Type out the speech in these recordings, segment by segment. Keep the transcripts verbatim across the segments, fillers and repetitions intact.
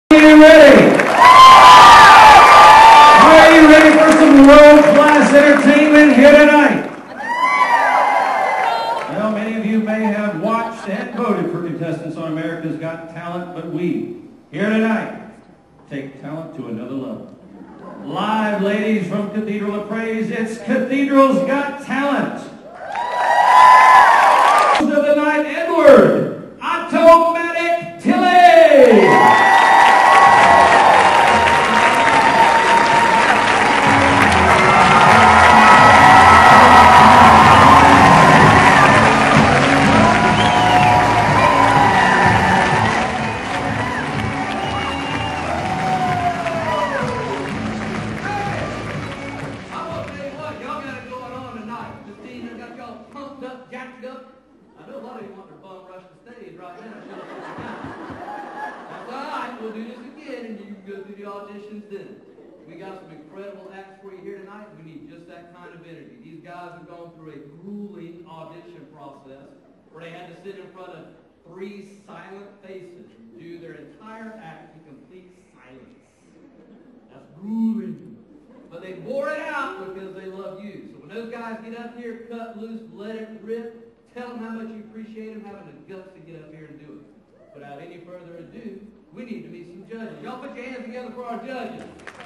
Are you ready? Are you ready for some world-class entertainment here tonight? Well, many of you may have watched and voted for contestants on America's Got Talent, but we, here tonight, take talent to another level. Live, ladies, from Cathedral of Praise, it's Cathedral's Got Talent. Of the night, Edward Automatic Tilly. We got some incredible acts for you here tonight. We need just that kind of energy. These guys have gone through a grueling audition process where they had to sit in front of three silent faces and do their entire act in complete silence. That's grueling. But they bore it out because they love you. So when those guys get up here, cut loose, let it rip, tell them how much you appreciate them having the guts to get up here and do it. Without any further ado, we need to meet some judges. Y'all put your hands together for our judges.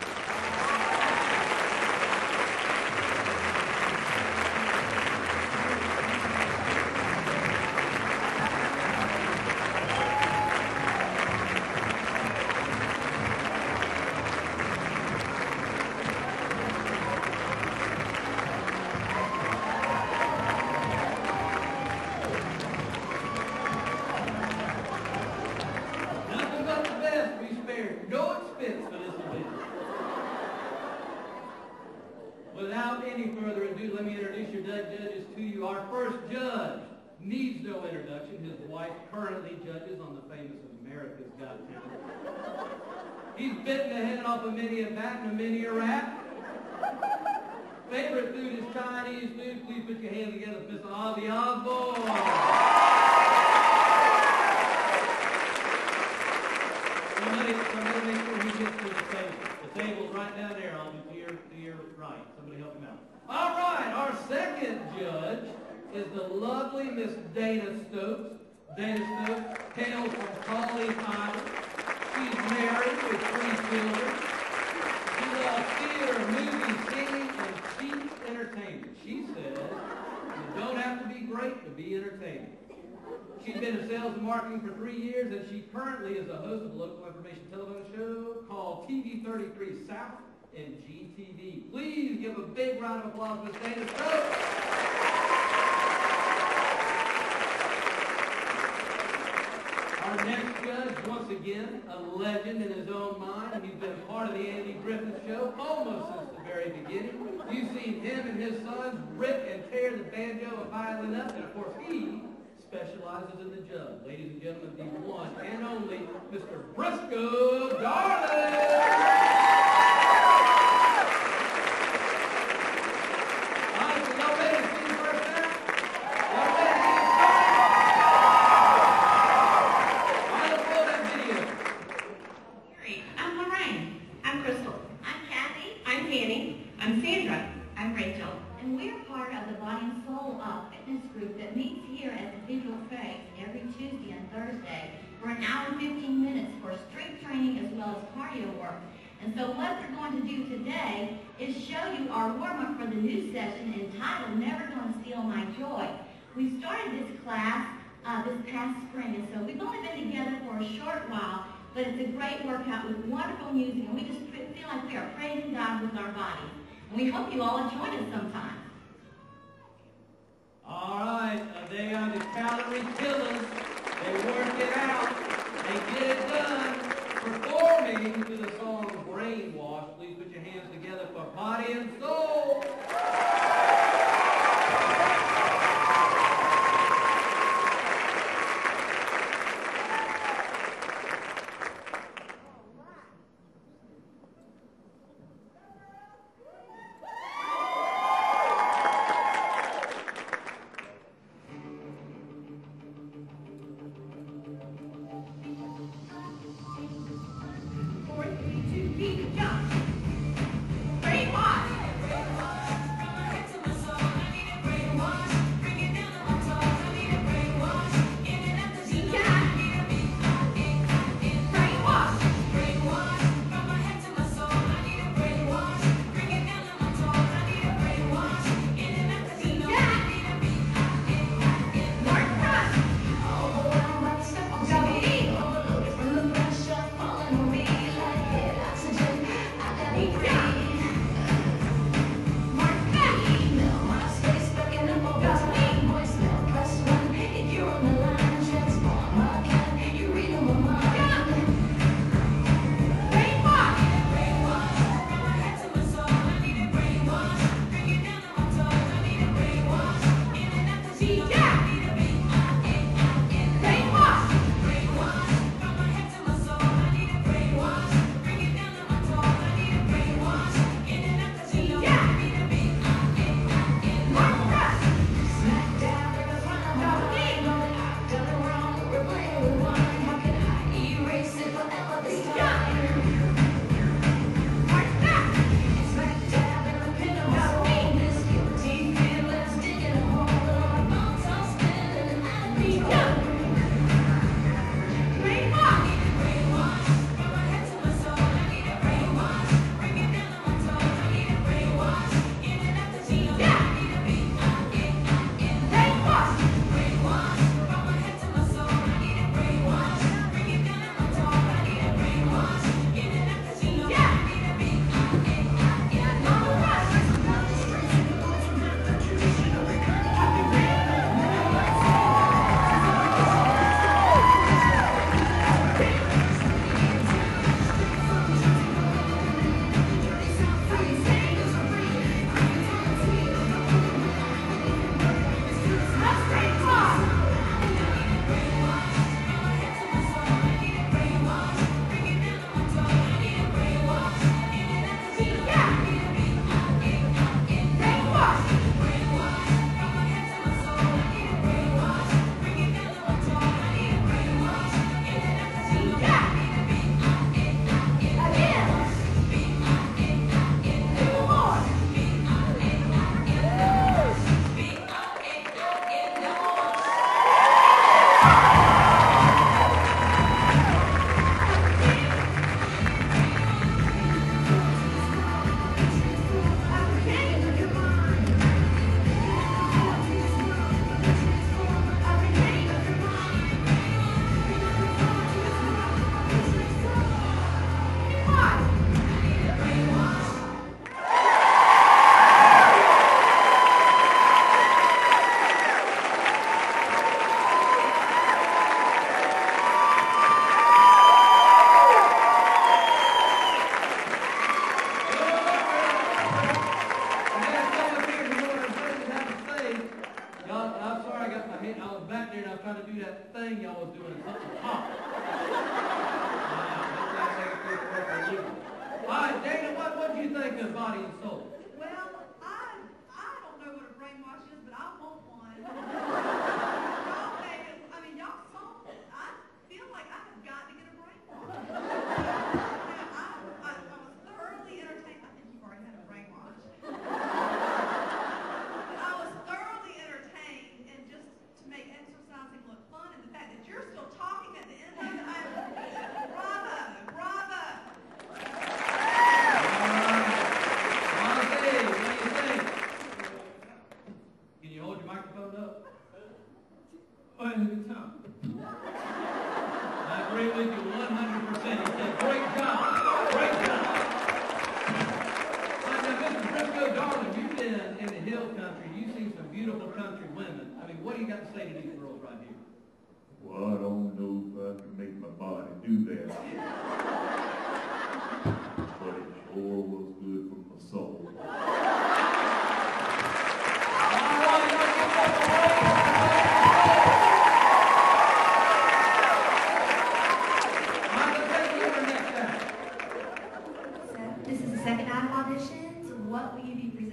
Without any further ado, let me introduce your judges to you. Our first judge needs no introduction. His wife currently judges on the famous America's Got Talent. He's bitten the head off of many a bat and a many a rat. Favorite food is Chinese food. Please put your hands together for Mister Ozzy Osbourne. Somebody, somebody make sure he gets to the table. The table's right down there on to your, to your right. Somebody help him out. All right, our second judge is the lovely Miss Dana Stokes. Dana Stokes hails from Pawleys Island. She's married with three children. She loves theater, movies, singing, and cheap entertainment. She says you don't have to be great to be entertaining. She's been in sales and marketing for three years, and she currently is a host of a local information television show called T V thirty-three South and G T V. Please give a big round of applause for Miss Dana Stokes. Our next judge, once again, a legend in his own mind. He's been part of the Andy Griffith Show almost since the very beginning. You've seen him and his sons rip and tear the banjo and violin up, and of course he specializes in the jug. Ladies and gentlemen, the one and only Mister Briscoe Darling. For an hour and fifteen minutes for strength training as well as cardio work. And so what we're going to do today is show you our warm-up for the new session entitled Never Gonna Steal My Joy. We started this class uh, this past spring, and so we've only been together for a short while, but it's a great workout with wonderful music, and we just feel like we are praising God with our bodies. And we hope you all join us sometime. All right, uh, they are the calorie killers. They work it out. They get it done. Performing to the song Brainwash. Please put your hands together for Body and Soul. Well, I I don't know what a brainwash is, but I want one. Y'all made it, I mean, y'all saw it. I feel like I have got to get a brainwash. Now, I, I, I was thoroughly entertained. I think you've already had a brainwash. But I was thoroughly entertained, and just to make exercising look fun, and the fact that you're still talking at the end of it, I'm bravo, bravo. Can you hold your microphone up? Oh, had a good time. I agree with you one hundred percent. He said, great job, great job. All right, now, Mister Briscoe, darling, you've been in the hill country. You've seen some beautiful country women. I mean, what do you got to say to these girls right here? Well, I don't know if I can make my body do that. But it sure was good for my soul. So, this is the second night of auditions. What will you be presenting?